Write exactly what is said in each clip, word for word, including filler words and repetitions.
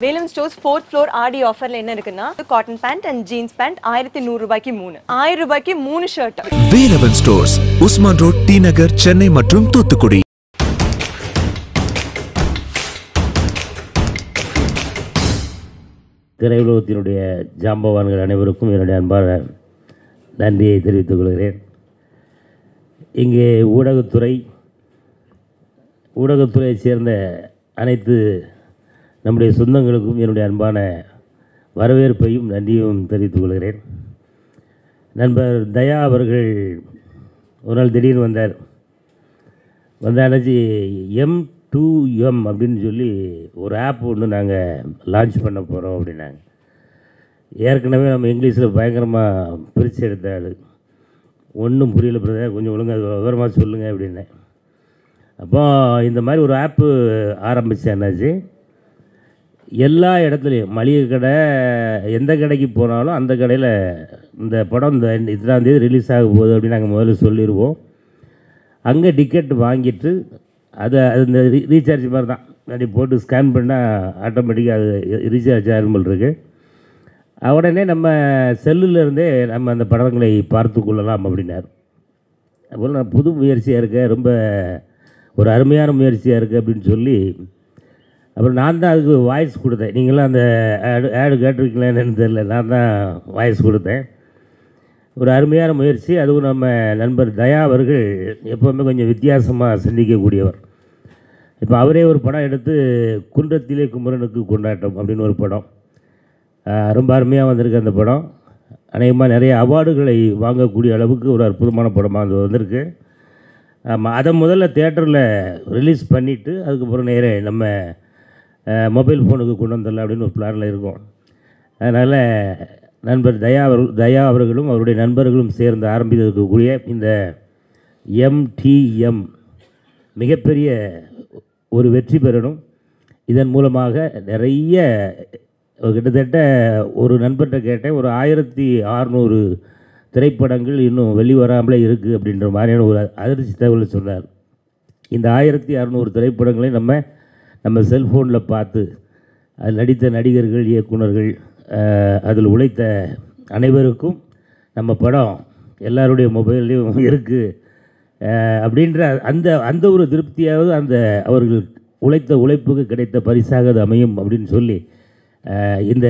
Velum Stores fourth floor R D offer la enna irukuna cotton pant and jeans pant one thousand one hundred ரூபாய்க்கு மூணு ஆயிரம் ரூபாய்க்கு மூணு shirt. Velum Stores Usman Road T Nagar Chennai மற்றும் தூத்துக்குடி. திரையுலகத்தினுடைய ஜாம்பவான்கள் அனைவருக்கும் என்னுடைய அன்பான நன்றியை தெரிவித்துக் கொள்கிறேன். இங்கே ஊடகத்துறை ஊடகத்துறையைச் சேர்ந்த அனைத்து நம்முடைய சொந்தங்களுக்கும் என்னுடைய அன்பான வரவேற்பையும் நன்றியும் தெரிவித்துக் கொள்கிறேன். நண்பர் தயா அவர்கள் ஒரு நாள் திடீர்னு வந்தார். வந்த அன்னைக்கு எம் டூ எம் அப்படின்னு சொல்லி ஒரு ஆப் ஒன்று நாங்கள் லான்ச் பண்ண போகிறோம் அப்படின்னாங்க. ஏற்கனவே நம்ம இங்கிலீஷில் பயங்கரமாக பிரித்து எடுத்தாள். ஒன்றும் புரியல பிரதர், கொஞ்சம் ஒழுங்காக விவரமாக சொல்லுங்கள் அப்படின்னேன். அப்போ இந்த மாதிரி ஒரு ஆப்பு ஆரம்பித்தேன்னாச்சு. எல்லா இடத்துலையும் மளிகை கடை எந்த கடைக்கு போனாலும் அந்த கடையில் இந்த படம் இந்த இத்தனாம் தேதி ரிலீஸ் ஆக போகுது அப்படின்னு நாங்கள் முதல்ல சொல்லிடுவோம். அங்கே டிக்கெட் வாங்கிட்டு அதை அது இந்த ரீ ரீசார்ஜ் மாதிரி தான் அப்படி போட்டு ஸ்கேன் பண்ணால் ஆட்டோமேட்டிக்காக அது ரீசார்ஜ் ஆகும்போல் இருக்குது. உடனே நம்ம செல்லுலேருந்தே நம்ம அந்த படங்களை பார்த்து கொள்ளலாம் அப்படின்னார். அதுபோல் நான் புது முயற்சியாக இருக்கேன், ரொம்ப ஒரு அருமையான முயற்சியாக இருக்குது அப்படின்னு சொல்லி அப்புறம் நான் தான் அதுக்கு வாய்ஸ் கொடுத்தேன். நீங்களாம் அந்த ஆடு ஆடு கேட்டிருக்கீங்களா என்னன்னு தெரியல, நான் தான் வாய்ஸ் கொடுத்தேன். ஒரு அருமையான முயற்சி. அதுவும் நம்ம நண்பர் தயா அவர்கள் எப்போவுமே கொஞ்சம் வித்தியாசமாக சிந்திக்கக்கூடியவர். இப்போ அவரே ஒரு படம் எடுத்து குன்றத்திலே குமரனுக்கு கொண்டாட்டம் அப்படின்னு ஒரு படம் ரொம்ப அருமையாக வந்திருக்கு. அந்த படம் அநேகமாக நிறைய அவார்டுகளை வாங்கக்கூடிய அளவுக்கு ஒரு அற்புதமான படமாக அது வந்திருக்கு. ஆமாம், அதை முதல்ல தியேட்டரில் ரிலீஸ் பண்ணிவிட்டு அதுக்கப்புறம் நேரே நம்ம மொபைல் ஃபோனுக்கு கொண்டு வந்துடலாம் அப்படின்னு ஒரு பிளானில் இருக்கும். அதனால் நண்பர் தயா அவர் தயா அவர்களும் அவருடைய நண்பர்களும் சேர்ந்து ஆரம்பித்திருக்கக்கூடிய இந்த எம்டிஎம் மிகப்பெரிய ஒரு வெற்றி பெறணும். இதன் மூலமாக நிறைய கிட்டத்தட்ட ஒரு நண்பர்கிட்ட கேட்டேன், ஒரு ஆயிரத்தி அறநூறு திரைப்படங்கள் இன்னும் வெளிவராமலே இருக்குது அப்படின்ற மாதிரியான ஒரு அதிர்ச்சி தகவல் சொன்னார். இந்த ஆயிரத்தி அறநூறு திரைப்படங்களை நம்ம நம்ம செல்ஃபோனில் பார்த்து அதில் நடித்த நடிகர்கள், இயக்குநர்கள், அதில் உழைத்த அனைவருக்கும் நம்ம படம் எல்லாருடைய மொபைல்லையும் இருக்குது அப்படின்ற அந்த அந்த ஒரு திருப்தியாவது அந்த அவர்கள் உழைத்த உழைப்புக்கு கிடைத்த பரிசாக அது அமையும் அப்படின்னு சொல்லி இந்த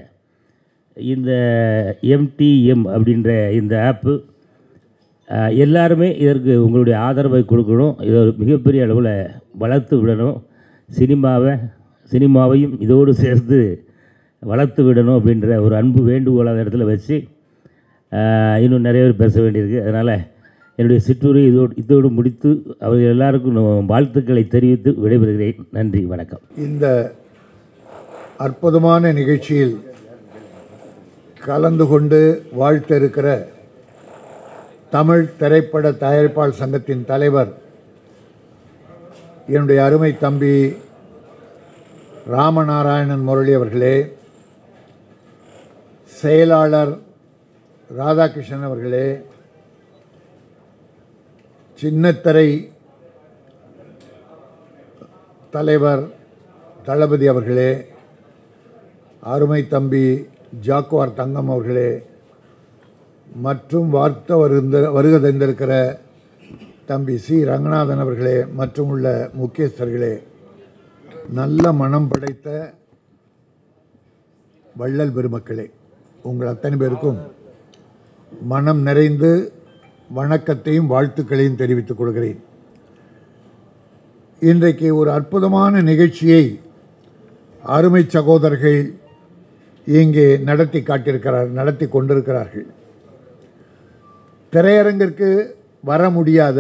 இந்த எம்டிஎம் அப்படின்ற இந்த ஆப்பு எல்லாருமே இதற்கு உங்களுடைய ஆதரவை கொடுக்கணும். இதை ஒரு மிகப்பெரிய அளவில் வளர்த்து விடணும். சினிமாவை சினிமாவையும் இதோடு சேர்த்து வளர்த்து விடணும் அப்படின்ற ஒரு அன்பு வேண்டுகோள் அந்த இடத்துல வச்சு இன்னும் நிறைய பேர் பேச வேண்டியிருக்கு. அதனால் என்னுடைய சிற்றுரை இதோடு இதோடு முடித்து அவர்கள் எல்லாருக்கும் வாழ்த்துக்களை தெரிவித்து விடைபெறுகிறேன். நன்றி, வணக்கம். இந்த அற்புதமான நிகழ்ச்சியில் கலந்து கொண்டு வாழ்த்த இருக்கிற தமிழ் திரைப்பட தயாரிப்பாளர் சங்கத்தின் தலைவர் என்னுடைய அருமை தம்பி ராமநாராயணன் முரளி அவர்களே, செயலாளர் ராதாகிருஷ்ணன் அவர்களே, சின்னத்திரை தலைவர் தளபதி அவர்களே, அருமை தம்பி ஜாக்குவார் தங்கம் அவர்களே, மற்றும் வார்த்த வருந்த வருகை தந்திருக்கிற தம்பி சி ரங்கநாதன் அவர்களே, மற்றும் உள்ள முக்கியஸ்தர்களே, நல்ல மனம் படைத்த வள்ளல் பெருமக்களே, உங்கள் அத்தனை பேருக்கும் மனம் நிறைந்து வணக்கத்தையும் வாழ்த்துக்களையும் தெரிவித்துக் கொள்கிறேன். இன்றைக்கு ஒரு அற்புதமான நிகழ்ச்சியை அருமை சகோதரர்கள் இங்கே நடத்தி காட்டியிருக்கிறார் நடத்தி கொண்டிருக்கிறார்கள். திரையரங்கிற்கு வர முடியாத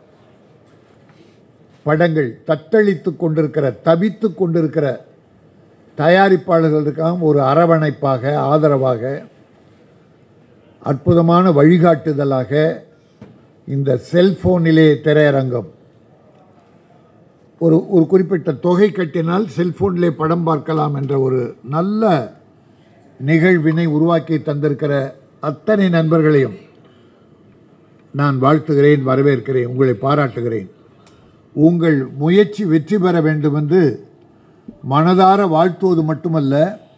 படங்கள் தத்தளித்து கொண்டிருக்கிற தவித்து கொண்டிருக்கிற தயாரிப்பாளர்களுக்காக ஒரு அரவணைப்பாக, ஆதரவாக, அற்புதமான வழிகாட்டுதலாக இந்த செல்போனிலே திரையரங்கம் ஒரு ஒரு குறிப்பிட்ட தொகை கட்டினால் செல்போனிலே படம் பார்க்கலாம் என்ற ஒரு நல்ல நிகழ்வினை உருவாக்கி தந்திருக்கிற அத்தனை நண்பர்களையும் நான் வாழ்த்துகிறேன், வரவேற்கிறேன், உங்களை பாராட்டுகிறேன். உங்கள் முயற்சி வெற்றி பெற வேண்டும் என்று மனதார வாழ்த்துவது மட்டுமல்ல,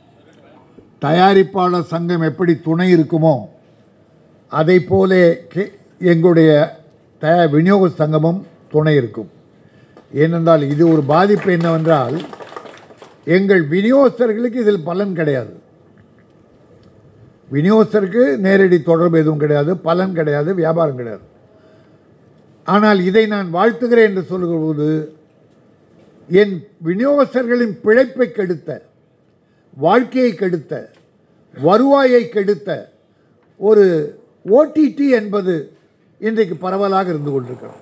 தயாரிப்பாளர் சங்கம் எப்படி துணை இருக்குமோ அதை போல எங்களுடைய தய விநியோக சங்கமும் துணை இருக்கும். ஏனென்றால் இது ஒரு பாதிப்பு என்னவென்றால், எங்கள் விநியோகஸ்தர்களுக்கு இதில் பலன் கிடையாது. விநியோகஸ்தருக்கு நேரடி தொடர்பு எதுவும் கிடையாது, பலன் கிடையாது, வியாபாரம் கிடையாது. ஆனால் இதை நான் வாழ்த்துகிறேன் என்று சொல்கிற போது, என் விநியோகஸ்தர்களின் பிழைப்பை கெடுத்த, வாழ்க்கையை கெடுத்த, வருவாயை கெடுத்த ஒரு ஓடிடி என்பது இன்றைக்கு பரவலாக இருந்து கொண்டிருக்கிறது.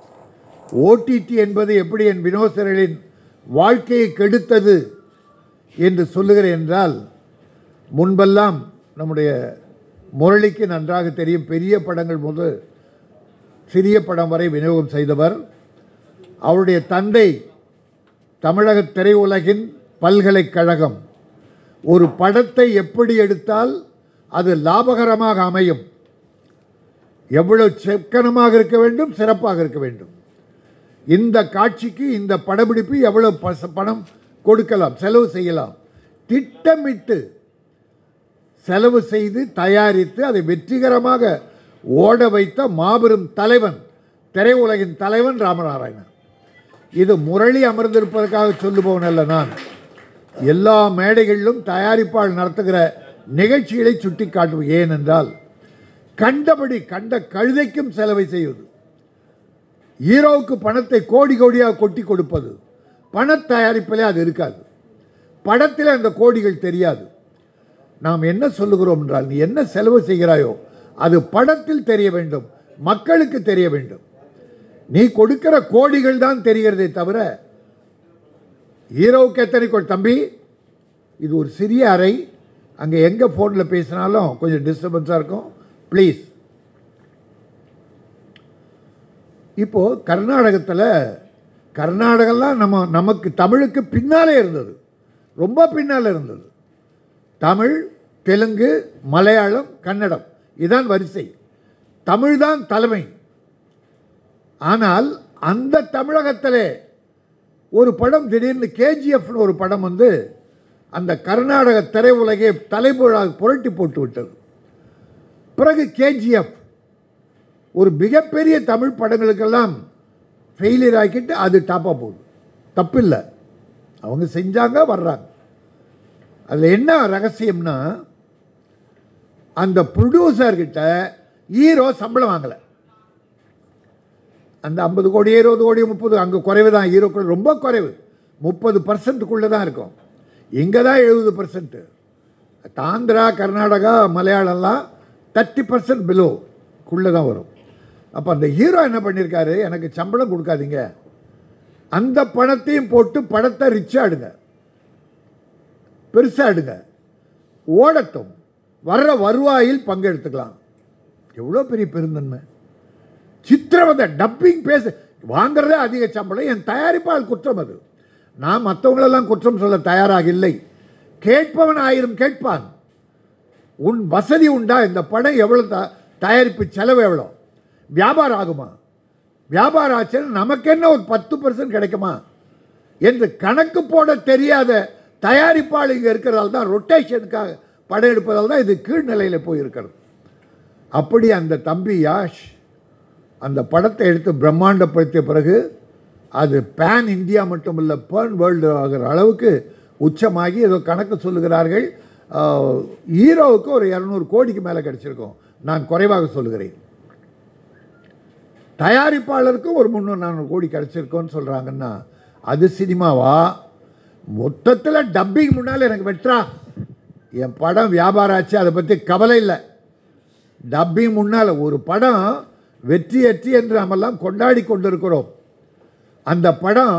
ஓடிடி என்பது எப்படி என் விநியோகஸ்தர்களின் வாழ்க்கையை கெடுத்தது என்று சொல்லுகிறேன் என்றால், முன்பெல்லாம் நம்முடைய முரளிக்கு நன்றாக தெரியும், பெரிய படங்கள் முதல் சிறிய படம் வரை விநியோகம் செய்தவர். அவருடைய தந்தை தமிழக திரையுலகின் பல்கலைக்கழகம். ஒரு படத்தை எப்படி எடுத்தால் அது லாபகரமாக அமையும், எவ்வளவு சிக்கனமாக இருக்க வேண்டும், சிறப்பாக இருக்க வேண்டும், இந்த காட்சிக்கு இந்த படப்பிடிப்பு எவ்வளவு பணம் கொடுக்கலாம், செலவு செய்யலாம், திட்டமிட்டு செலவு செய்து தயாரித்து அதை வெற்றிகரமாக ஓட வைத்த மாபெரும் தலைவன், திரையுலகின் தலைவன் ராமநாராயணன். இது முரளி அமர்ந்திருப்பதற்காக சொல்லுபவன் அல்ல நான். எல்லா மேடைகளிலும் தயாரிப்பாளர் நடத்துகிற நிகழ்ச்சிகளை சுட்டி காட்டுவோம். ஏனென்றால் கண்டபடி கண்ட கழுதைக்கும் செலவை செய்வது, ஹீரோவுக்கு பணத்தை கோடி கோடியாக கொட்டி கொடுப்பது, பண தயாரிப்பிலே அது இருக்காது, படத்தில் அந்த கோடிகள் தெரியாது. நாம் என்ன சொல்லுகிறோம் என்றால், நீ என்ன செலவு செய்கிறாயோ அது படத்தில் தெரிய வேண்டும், மக்களுக்கு தெரிய வேண்டும். நீ கொடுக்கிற கோடிகள் தான் தெரிகிறதே தவிர ஹீரோவுக்கு எத்தனை கோடி. தம்பி, இது ஒரு சிறிய அறை, அங்கே எங்கே ஃபோனில் பேசினாலும் கொஞ்சம் டிஸ்டர்பன்ஸாக இருக்கும், ப்ளீஸ். இப்போது கர்நாடகத்தில், கர்நாடகெல்லாம் நம்ம நமக்கு தமிழுக்கு பின்னாலே இருந்தது, ரொம்ப பின்னால் இருந்தது. தமிழ், தெலுங்கு, மலையாளம், கன்னடம், இதான் வரிசை. தமிழ் தான் தலைமை. ஆனால் அந்த தமிழகத்திலே ஒரு படம் திடீர்னு கேஜிஎஃப்னு ஒரு படம் வந்து அந்த கர்நாடக திரையுலகை தலைமுறையாக புரட்டி போட்டு விட்டது. பிறகு கேஜிஎஃப் ஒரு மிகப்பெரிய தமிழ் படங்களுக்கெல்லாம் ஃபெயிலியர் ஆக்கிட்டு அது டாப்பாக போகுது. தப்பில்லை, அவங்க செஞ்சாங்க, வர்றாங்க. அதில் என்ன ரகசியம்னா, அந்த ப்ரொடியூசர்கிட்ட ஹீரோ சம்பளம் வாங்கலை. அந்த ஐம்பது கோடி இருபது கோடி முப்பது அங்கே குறைவு தான், ஹீரோக்குள்ள ரொம்ப குறைவு, முப்பது பர்சன்ட்டுக்குள்ளே தான் இருக்கும். இங்கே தான் எழுபது பர்சன்ட்டு. ஆந்திரா, கர்நாடகா, மலையாளம்லாம் தேர்ட்டி பர்சன்ட் பிலோக்குள்ளே தான் வரும். அப்போ அந்த ஹீரோ என்ன பண்ணியிருக்காரு, எனக்கு சம்பளம் கொடுக்காதீங்க, அந்த பணத்தையும் போட்டு படத்தை ரிச்சாக எடுங்க, பெருசாக எடுங்க, ஓடட்டும், வர்ற வருவாயில் பங்கெடுத்துக்கலாம். எவ்வளோ பெரிய பெருந்தன்மை. சித்திரவதை, டப்பிங் பேச வாங்கிறதே அதிக சம்பளம். என் தயாரிப்பால் குற்றம் அது. நான் மற்றவங்களெல்லாம் குற்றம் சொல்ல தயாராக இல்லை. கேட்பவன் ஆயிரம் கேட்பான். உன் வசதி உண்டா, இந்த படம் எவ்வளோ, தயாரிப்பு செலவு எவ்வளோ, வியாபாரம் ஆகுமா, வியாபாரம் ஆச்சுன்னா நமக்கு என்ன ஒரு பத்து பர்சன்ட் கிடைக்குமா என்று கணக்கு போட தெரியாத தயாரிப்பாளர் இங்கே இருக்கிறதால தான், ரொட்டேஷனுக்காக படம் எடுப்பதால் தான் இது கீழ்நிலையில் போயிருக்கிறது. அப்படி அந்த தம்பி யாஷ் அந்த படத்தை எடுத்து பிரம்மாண்டப்படுத்திய பிறகு அது பேன் இந்தியா மட்டும் இல்லை, பேன் வேர்ல்டு ஆகிற அளவுக்கு உச்சமாகி ஏதோ கணக்கு சொல்லுகிறார்கள். ஹீரோவுக்கு ஒரு இரநூறு கோடிக்கு மேலே கிடச்சிருக்கும், நான் குறைவாக சொல்லுகிறேன். தயாரிப்பாளருக்கு ஒரு முந்நூறு நானூறு கோடி கிடச்சிருக்கோன்னு சொல்கிறாங்கன்னா அது சினிமாவா? மொத்தத்தில் டப்பிங் முன்னால் எனக்கு வெற்றா, என் படம் வியாபாரம் ஆச்சு, அதை பற்றி கவலை இல்லை. டப்பிங் முன்னால் ஒரு படம் வெற்றி வெற்றி என்று நாமெல்லாம் கொண்டாடி கொண்டிருக்கிறோம். அந்த படம்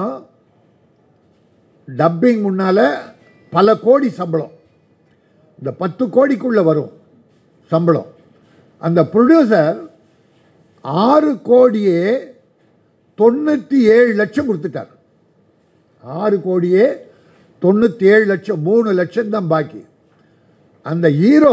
டப்பிங் முன்னால் பல கோடி சம்பளம், இந்த பத்து கோடிக்குள்ளே வரும் சம்பளம். அந்த ப்ரொடியூசர் ஆறு கோடியே தொண்ணூற்றி ஏழு லட்சம் கொடுத்துட்டார். ஆறு கோடியே தொண்ணூற்றி ஏழு லட்சம், மூணு லட்சம் தான் பாக்கி. அந்த ஹீரோ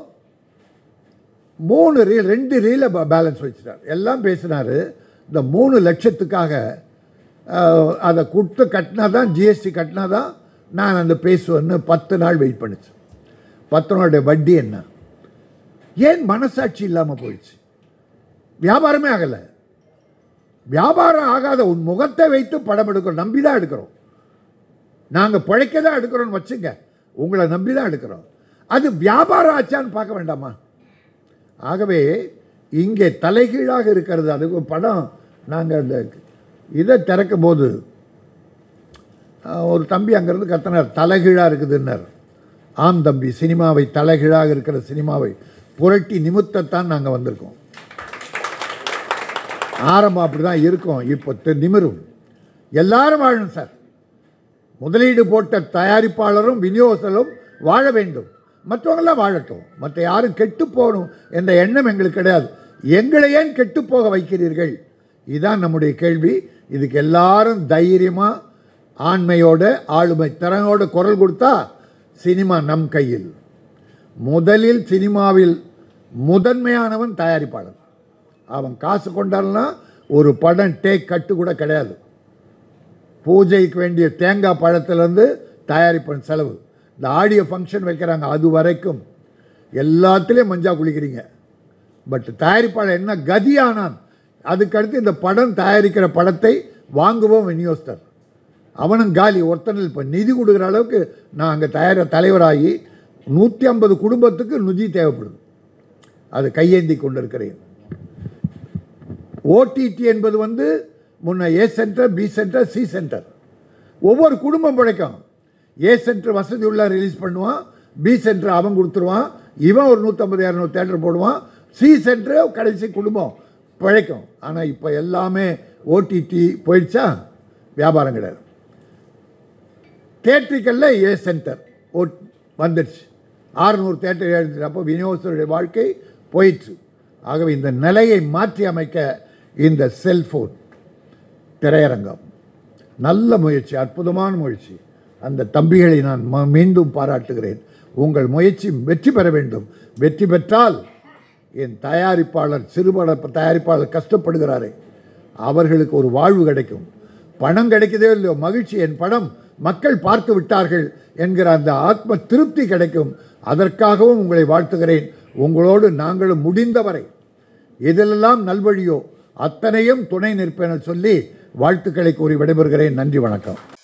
மூணு ரீல் ரெண்டு ரீலை பேலன்ஸ் வச்சுட்டார். எல்லாம் பேசினார். இந்த மூணு லட்சத்துக்காக அதை கொடுத்து கட்டினா தான், ஜிஎஸ்டி கட்டினா தான் நான் அந்த பேசுவேன்னு பத்து நாள் வெயிட் பண்ணிச்சு. பத்து நாளுடைய வட்டி என்ன? ஏன் மனசாட்சி இல்லாமல் போயிடுச்சு? வியாபாரமே ஆகலை. வியாபாரம் ஆகாத உன் முகத்தை வைத்து படம் எடுக்கிறோம், நம்பி தான் எடுக்கிறோம். நாங்கள் பிழைக்க தான் எடுக்கிறோன்னு வச்சுங்க, உங்களை நம்பி தான் எடுக்கிறோம். அது வியாபாரம் ஆச்சான்னு பார்க்க வேண்டாமா? ஆகவே இங்கே தலைகீழாக இருக்கிறது. அதுக்கு படம் நாங்கள் அந்த இதை திறக்கும் போது ஒரு தம்பி அங்கேருந்து கத்தினார், தலைகீழாக இருக்குதுன்னார். ஆம் தம்பி, சினிமாவை தலைகீழாக இருக்கிற சினிமாவை புரட்டி நிமித்தத்தான் நாங்கள் வந்திருக்கோம். ஆரம்பம் அப்படி தான் இருக்கும், இப்போ நிமிரும். எல்லாரும் வாழணும் சார். முதலீடு போட்ட தயாரிப்பாளரும் விநியோகஸ்தரும் வாழ வேண்டும், மற்றவங்களாம் வாழட்டும். மற்ற யாரும் கெட்டு போகணும் என்ற எண்ணம் எங்களுக்கு கிடையாது. எங்களை ஏன் கெட்டு போக வைக்கிறீர்கள்? இதுதான் நம்முடைய கேள்வி. இதுக்கு எல்லாரும் தைரியமாக ஆண்மையோட ஆளுமை திறனோட குரல் கொடுத்தா சினிமா நம் கையில். முதலில் சினிமாவில் முதன்மையானவன் தயாரிப்பாளர். அவன் காசு கொண்டான்னா ஒரு படம் டேக் கட்டு கூட கிடையாது. பூஜைக்கு வேண்டிய தேங்காய் பழத்திலேருந்து தயாரிப்பன் செலவு, இந்த ஆடியோ ஃபங்க்ஷன் வைக்கிறாங்க, அது வரைக்கும் எல்லாத்துலேயும் மஞ்சா குளிக்கிறீங்க. பட் தயாரிப்பாளர் என்ன கதியானான்? அதுக்கடுத்து இந்த படம் தயாரிக்கிற படத்தை வாங்குவோம் விநியோகஸ்தர், அவனும் காலி. ஒருத்தனில் இப்போ நிதி கொடுக்குற அளவுக்கு நான் அங்கே தயார தலைவராகி நூற்றி ஐம்பது குடும்பத்துக்கு நிதி தேவைப்படுது. அது கையேந்தி கொண்டிருக்கிறேன். ஓடிடி என்பது வந்து முன்ன A centre, B centre, C centre. ஒவ்வொரு குடும்பம் பிழைக்கும். ஏ சென்டர் வசதி உள்ள ரிலீஸ் பண்ணுவான், பி சென்டர் அவன் கொடுத்துருவான், இவன் ஒரு நூற்றம்பது இரநூறு தேட்டர் போடுவான், சி சென்டர் கடைசி குடும்பம் பிழைக்கும். ஆனால் இப்போ எல்லாமே ஓடிடி போயிடுச்சா, வியாபாரம் கிடையாது. தேட்டரிக்கல்ல ஏ சென்டர் ஓ வந்துடுச்சு, ஆறுநூறு தேட்டர் எழுதிட்டு, அப்போ விநியோகஸ்தருடைய வாழ்க்கை போயிடுச்சு. ஆகவே இந்த நிலையை மாற்றி அமைக்க இந்த செல்ஃபோன் திரையரங்கம் நல்ல முயற்சி, அற்புதமான முயற்சி. அந்த தம்பிகளை நான் மீண்டும் பாராட்டுகிறேன். உங்கள் முயற்சி வெற்றி பெற வேண்டும். வெற்றி பெற்றால் என் தயாரிப்பாளர், சிறுபட தயாரிப்பாளர் கஷ்டப்படுகிறாரே, அவர்களுக்கு ஒரு வாழ்வு கிடைக்கும். பணம் கிடைக்குதோ இல்லையோ, மகிழ்ச்சி, என் படம் மக்கள் பார்த்து விட்டார்கள் என்கிற அந்த ஆத்ம திருப்தி கிடைக்கும். அதற்காகவும் உங்களை வாழ்த்துகிறேன். உங்களோடு நாங்களும் முடிந்தவரை எதிலெல்லாம் நல்வழியோ அத்தனையும் துணை நிற்பேன் சொல்லி வாழ்த்துக்களை கூறி விடைபெறுகிறேன். நன்றி, வணக்கம்.